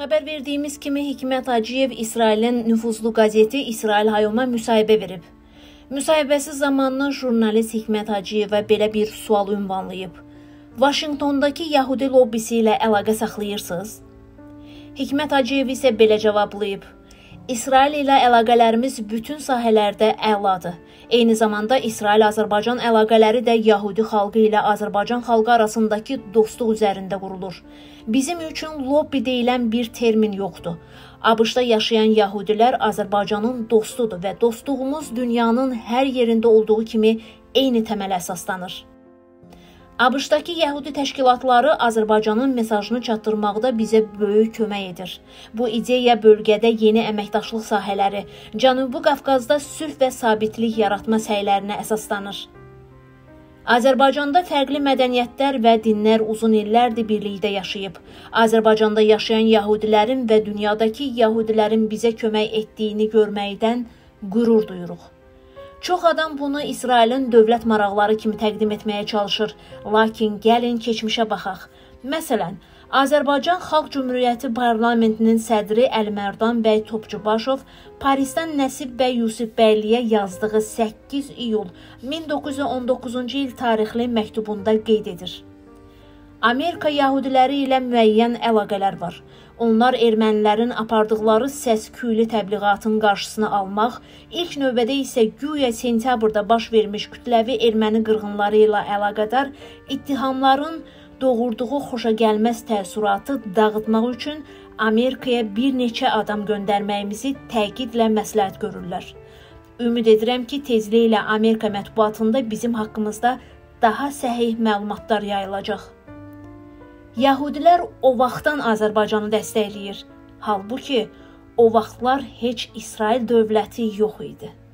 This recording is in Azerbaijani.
Xəbər verdiyimiz kimi Hikmət Hacıyev İsrailin nüfuzlu qazeti İsrail Hayoma müsahibə verib. Müsahibəsi zamanı jurnalist Hikmət Hacıyevə belə bir sual ünvanlayıb. Vaşinqtondakı Yahudi lobbisi ilə əlaqə saxlayırsınız? Hikmət Hacıyev isə belə cavablayıb. İsrail ilə əlaqələrimiz bütün sahələrdə əladır. Eyni zamanda İsrail-Azərbaycan əlaqələri də Yahudi xalqı ilə Azərbaycan xalqı arasındakı dostluq üzərində qurulur. Bizim üçün lobbi deyilən bir termin yoxdur. ABŞ-da yaşayan Yahudilər Azərbaycanın dostudur və dostluğumuz dünyanın hər yerində olduğu kimi eyni təmələ əsaslanır. ABŞ-dakı Yahudi təşkilatları Azərbaycanın mesajını çatdırmaqda bizə böyük kömək edir. Bu ideya bölgədə yeni əməkdaşlıq sahələri, Cənubi Qafqazda sülh və sabitlik yaratma səylərinə əsaslanır. Azərbaycanda fərqli mədəniyyətlər və dinlər uzun illərdir birlikdə yaşayıb. Azərbaycanda yaşayan Yahudilərin və dünyadakı Yahudilərin bizə kömək etdiyini görməkdən qürur duyuruq. Çox adam bunu İsrailin dövlət maraqları kimi təqdim etməyə çalışır, lakin gəlin keçmişə baxaq. Məsələn, Azərbaycan Xalq Cümhuriyyəti Parlamentinin sədri Əlimərdan bəy Topçubaşov Parisdən Nəsib bəy Yusifbəyliyə yazdığı 8 iyul 1919-cu il tarixli məktubunda qeyd edir. Amerika Yahudiləri ilə müəyyən əlaqələr var. Onlar ermənilərin apardıqları səs-küylü təbliğatın qarşısını almaq, ilk növbədə isə güya sentyabrda baş vermiş kütləvi erməni qırğınları ilə əlaqədar ittihamların doğurduğu xoşagəlməz təəssüratı dağıtmaq üçün Amerikaya bir neçə adam göndərməyimizi təkidlə məsləhət görürlər. Ümid edirəm ki, tezliklə Amerika mətbuatında bizim haqqımızda daha səhih məlumatlar yayılacaq. Yahudilər o vaxtdan Azərbaycanı dəstəkləyir. Halbuki, o vaxtlar heç İsrail dövləti yox idi.